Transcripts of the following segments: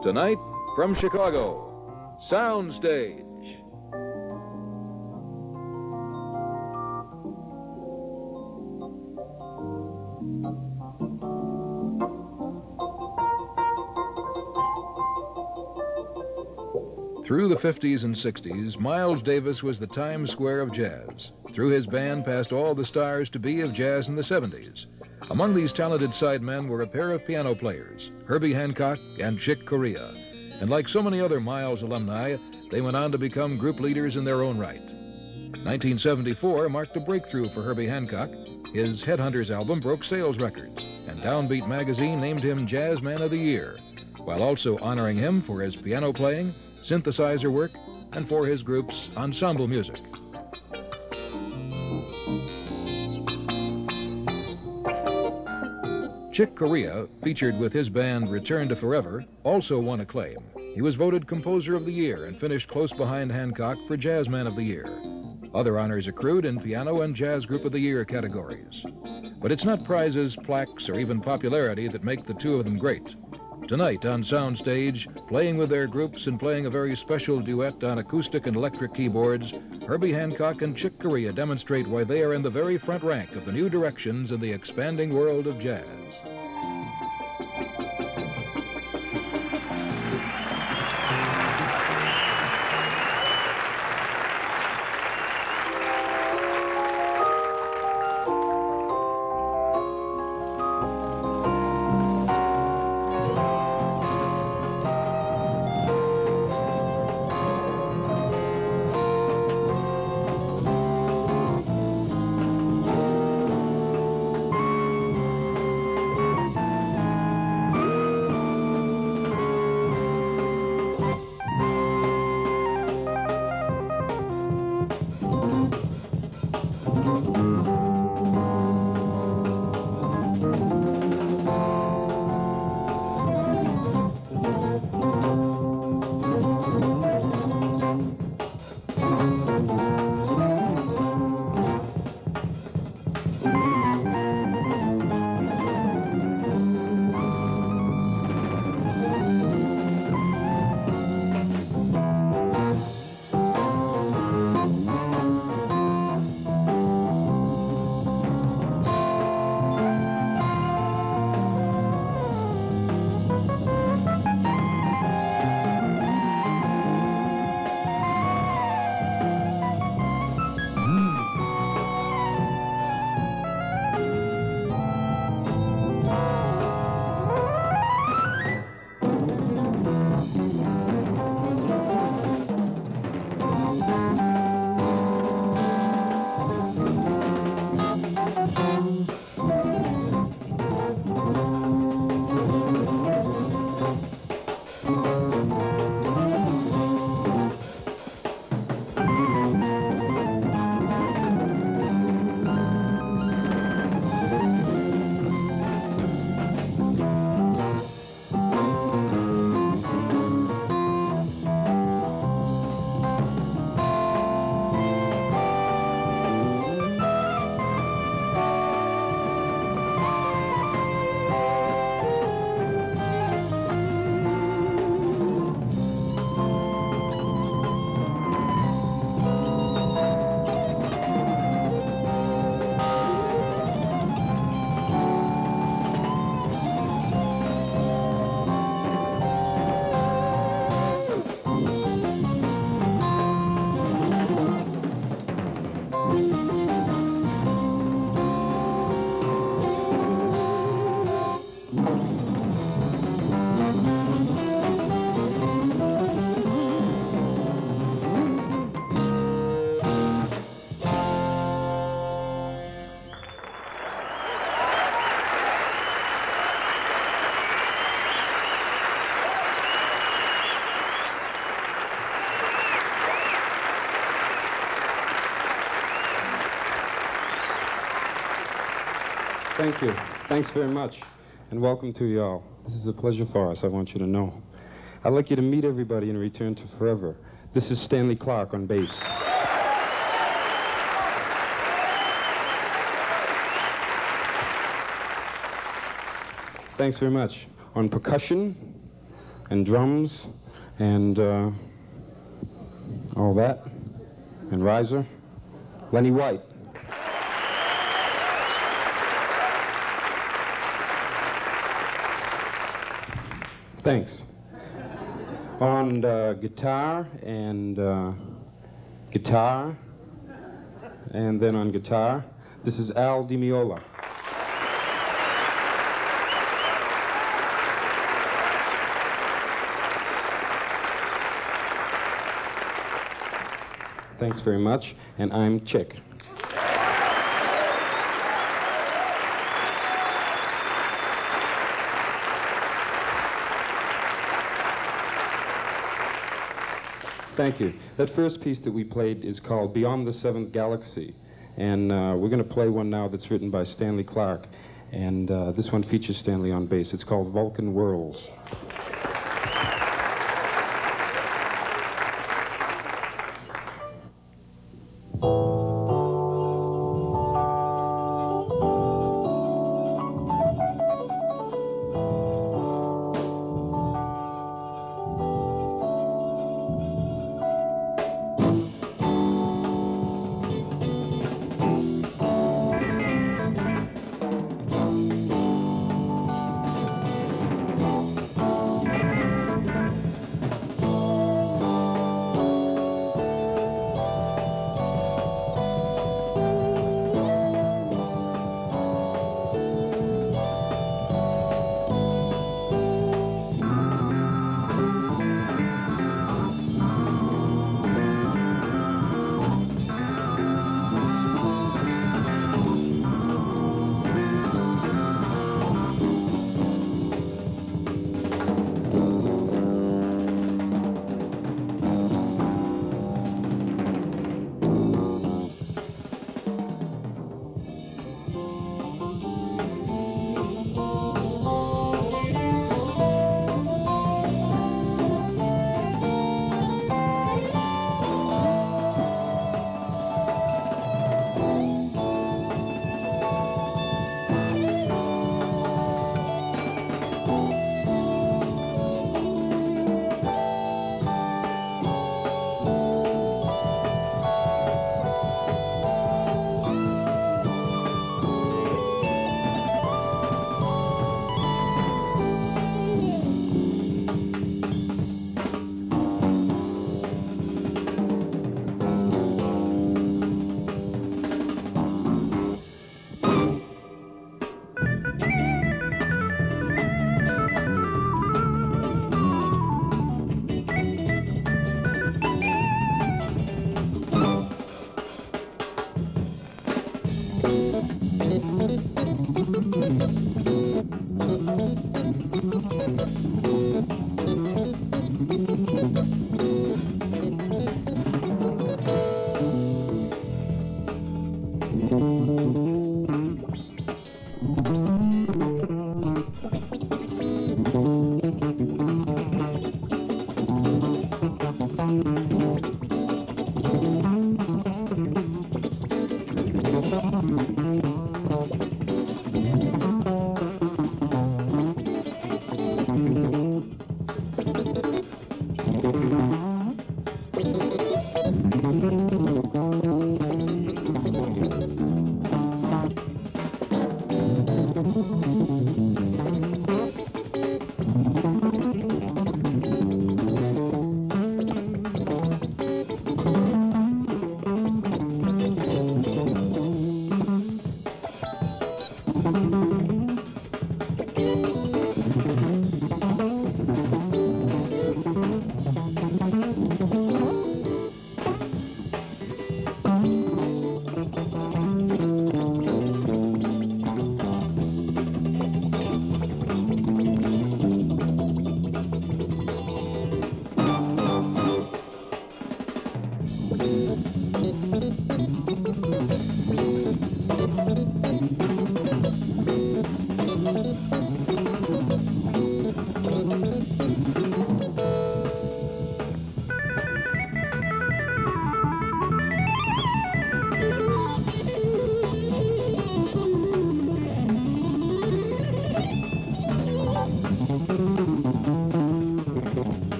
Tonight, from Chicago, Soundstage. Through the 50s and 60s, Miles Davis was the Times Square of jazz. Through his band passed all the stars to be of jazz in the 70s. Among these talented sidemen were a pair of piano players, Herbie Hancock and Chick Corea. And like so many other Miles alumni, they went on to become group leaders in their own right. 1974 marked a breakthrough for Herbie Hancock. His Headhunters album broke sales records, and Downbeat magazine named him Jazz Man of the Year, while also honoring him for his piano playing, synthesizer work, and for his group's ensemble music. Chick Corea, featured with his band Return to Forever, also won acclaim. He was voted Composer of the Year and finished close behind Hancock for Jazz Man of the Year. Other honors accrued in Piano and Jazz Group of the Year categories. But it's not prizes, plaques, or even popularity that make the two of them great. Tonight on Soundstage, playing with their groups and playing a very special duet on acoustic and electric keyboards, Herbie Hancock and Chick Corea demonstrate why they are in the very front rank of the new directions in the expanding world of jazz. Thank you. Thanks very much. And welcome to y'all. This is a pleasure for us, I want you to know. I'd like you to meet everybody in Return to Forever. This is Stanley Clarke on bass. Thanks very much. On percussion, and drums and all that, and riser, Lenny White. Thanks. On guitar, and then on guitar, this is Al Di Meola. Thanks very much, and I'm Chick. Thank you. That first piece that we played is called Beyond the Seventh Galaxy, and we're going to play one now that's written by Stanley Clarke, and this one features Stanley on bass. It's called Vulcan Whirls.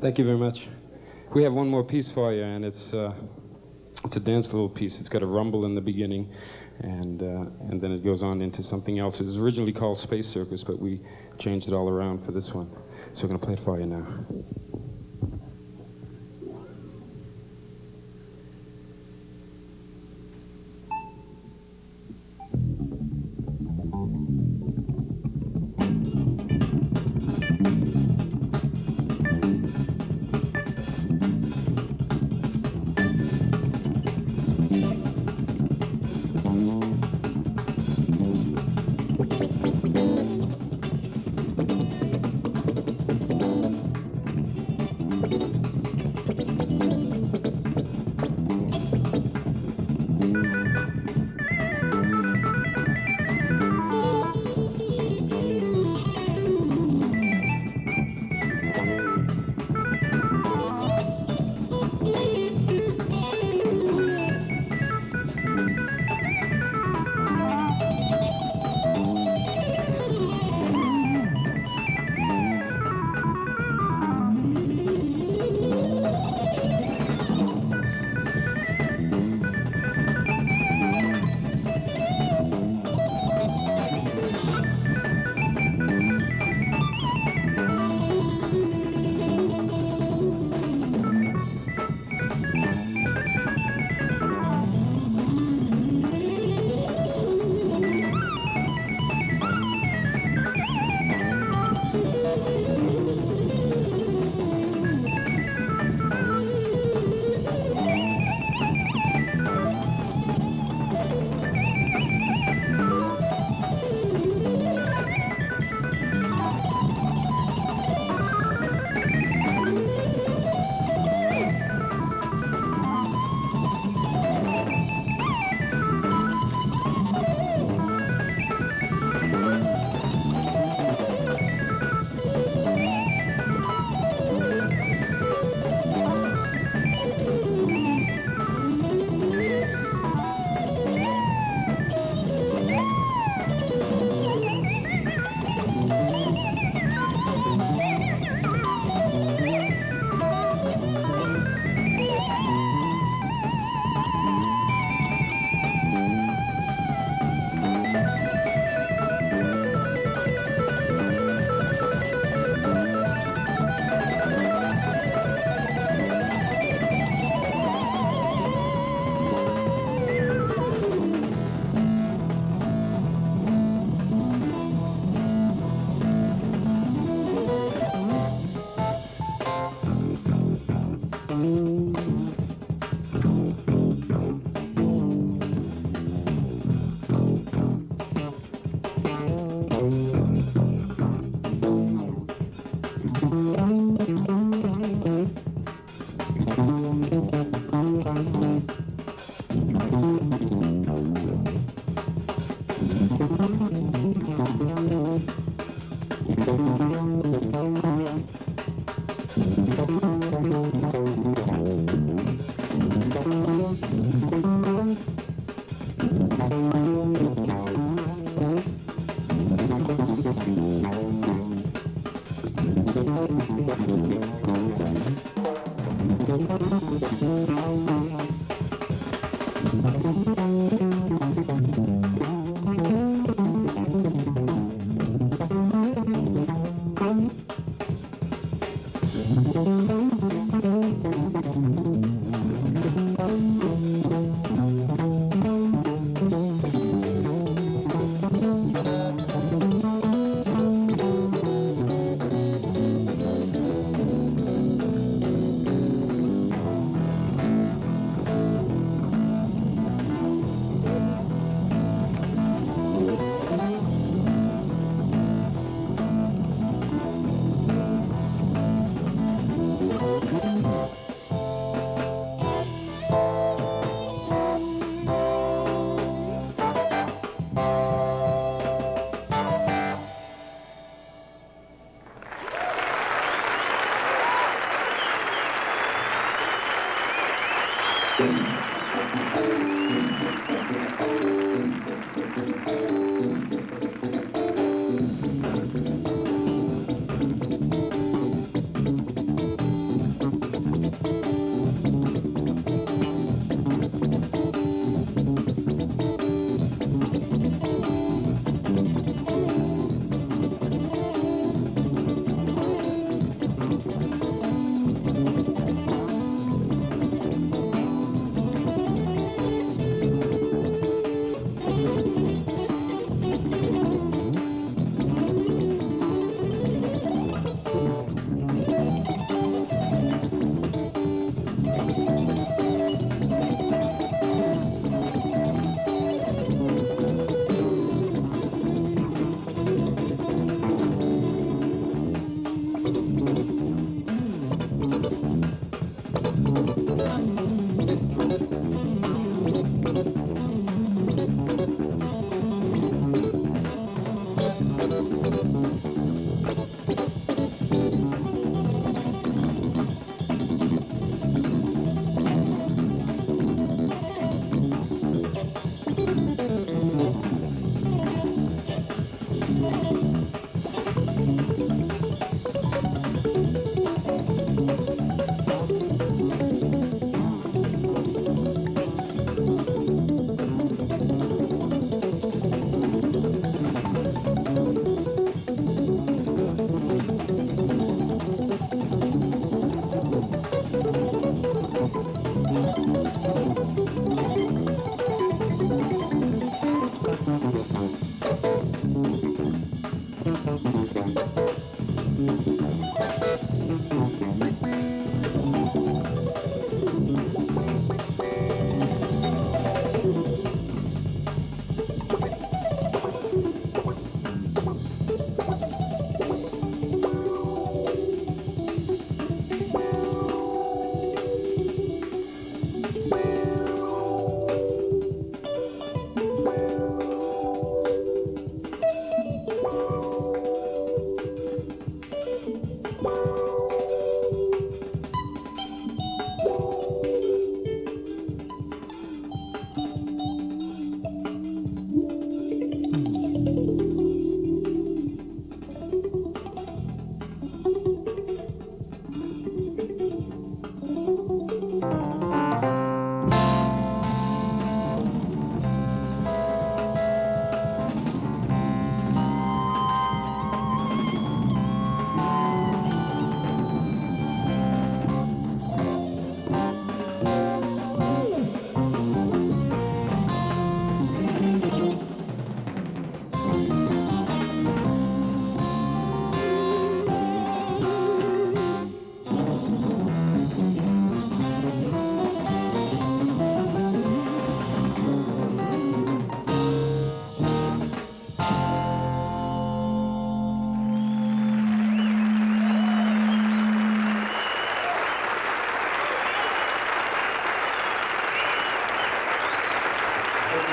Thank you very much. We have one more piece for you, and it's a dance little piece. It's got a rumble in the beginning, and then it goes on into something else. It was originally called Space Circus, but we changed it all around for this one. So we're going to play it for you now.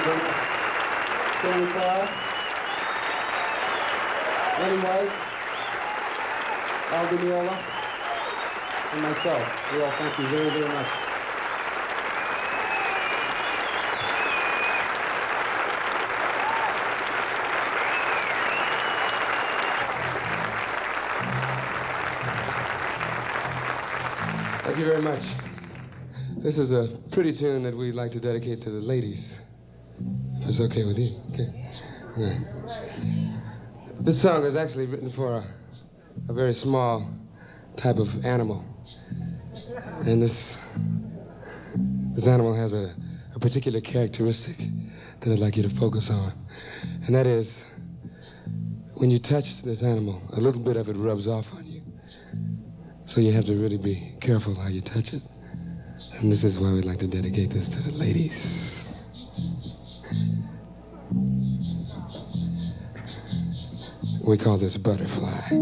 you very much. Stanley Clarke, Lenny White, Al Di Meola, and myself. We all thank you very, very much. Thank you very much. This is a pretty tune that we'd like to dedicate to the ladies. If it's okay with you. Okay. Yeah. This song is actually written for a very small type of animal. And this animal has a particular characteristic that I'd like you to focus on. And that is, when you touch this animal, a little bit of it rubs off on you. So you have to really be careful how you touch it. And this is why we'd like to dedicate this to the ladies. We call this Butterfly.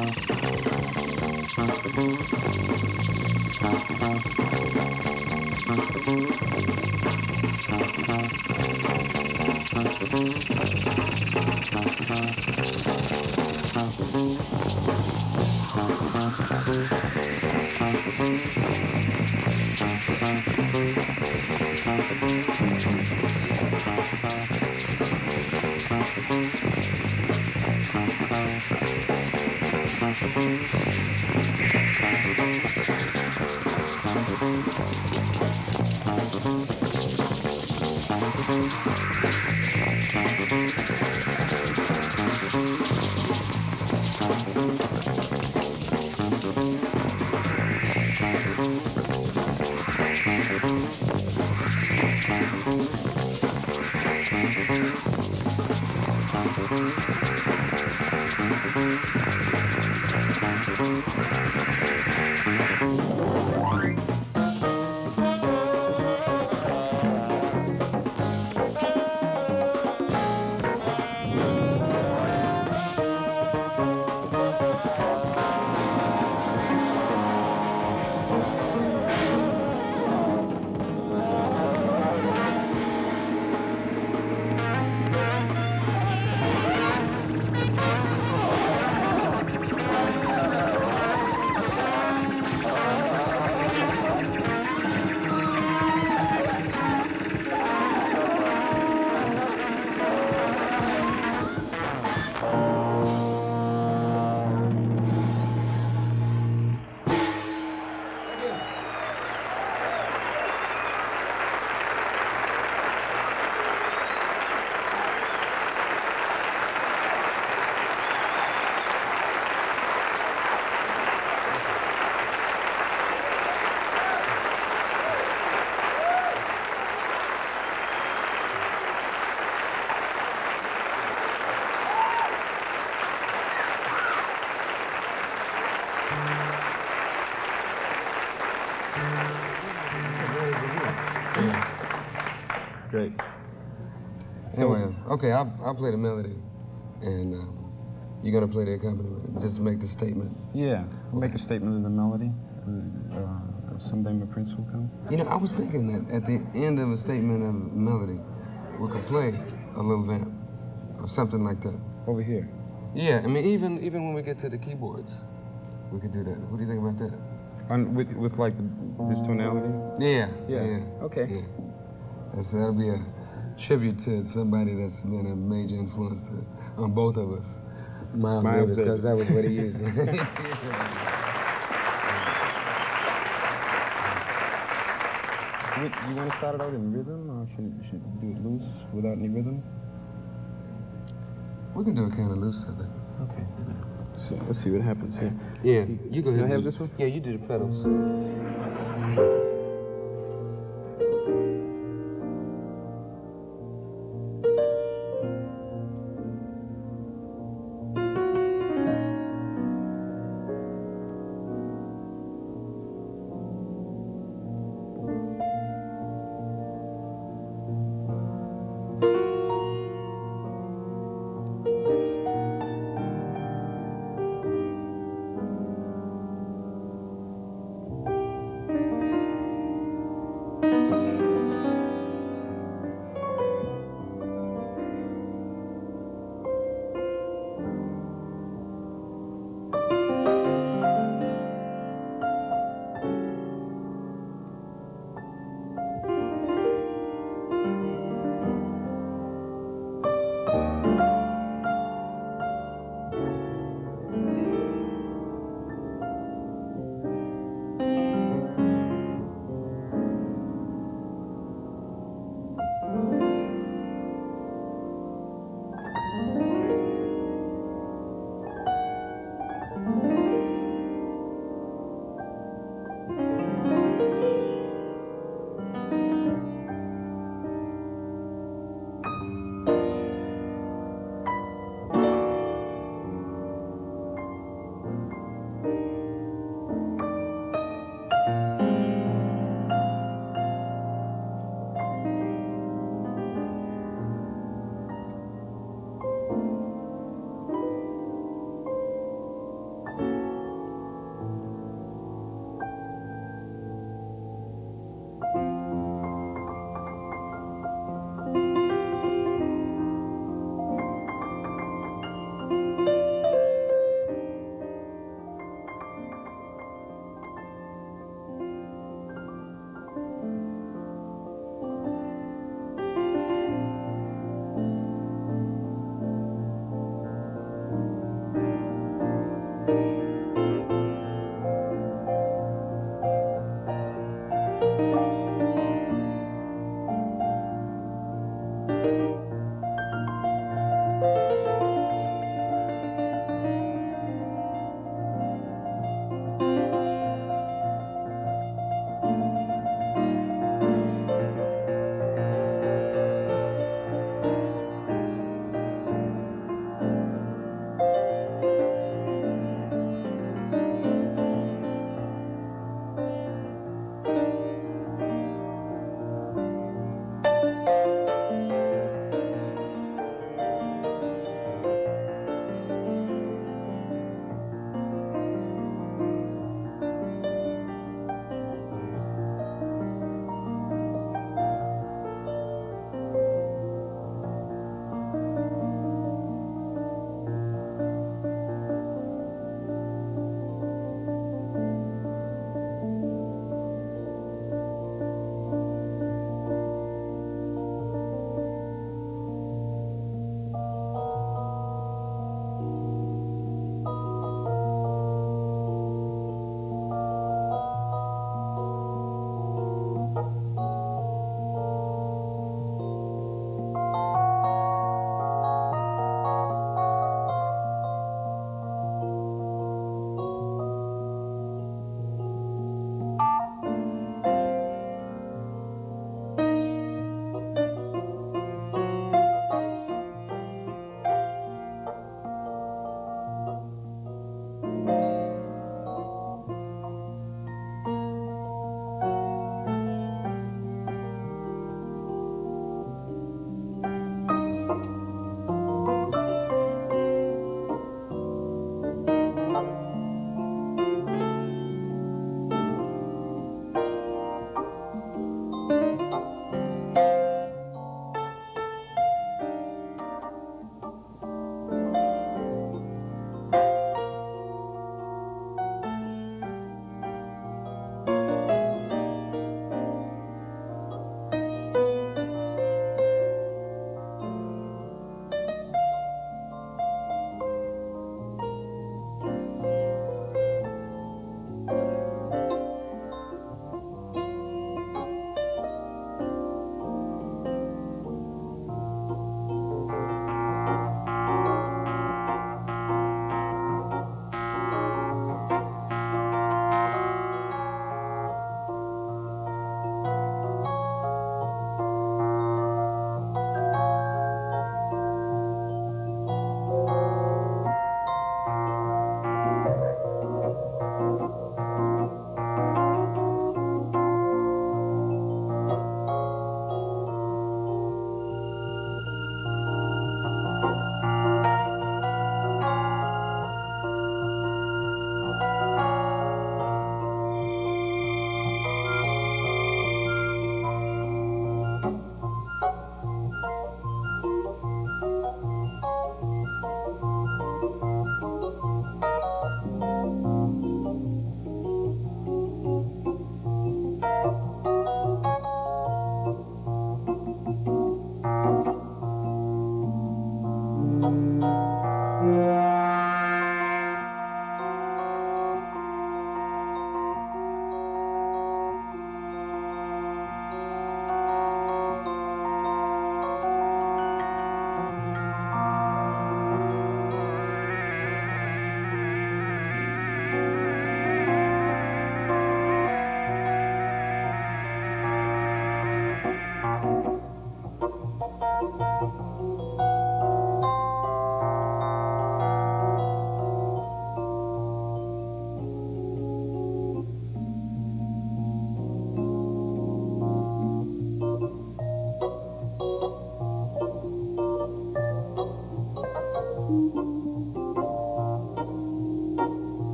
Great. Anyway, okay, I'll play the melody, and you're gonna play the accompaniment. Just make the statement. Yeah, we'll make a statement of the melody. Someday my prince will come. You know, I was thinking that at the end of a statement of melody, we could play a little vamp or something like that. Over here. Yeah, I mean, even when we get to the keyboards, we could do that. What do you think about that? With like this tonality? Yeah. Okay. Yeah. That'll be a tribute to somebody that's been a major influence on both of us. Miles Davis, because that was what he used. You want to start it out in rhythm, or should you do it loose without any rhythm? We can do it kind of loose, I think. Okay. So let's see what happens here. Yeah, you go ahead. Can I have this one? Yeah, you do the pedals.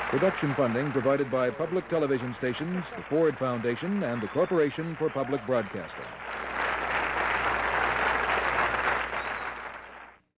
Production funding provided by public television stations, the Ford Foundation, and the Corporation for Public Broadcasting.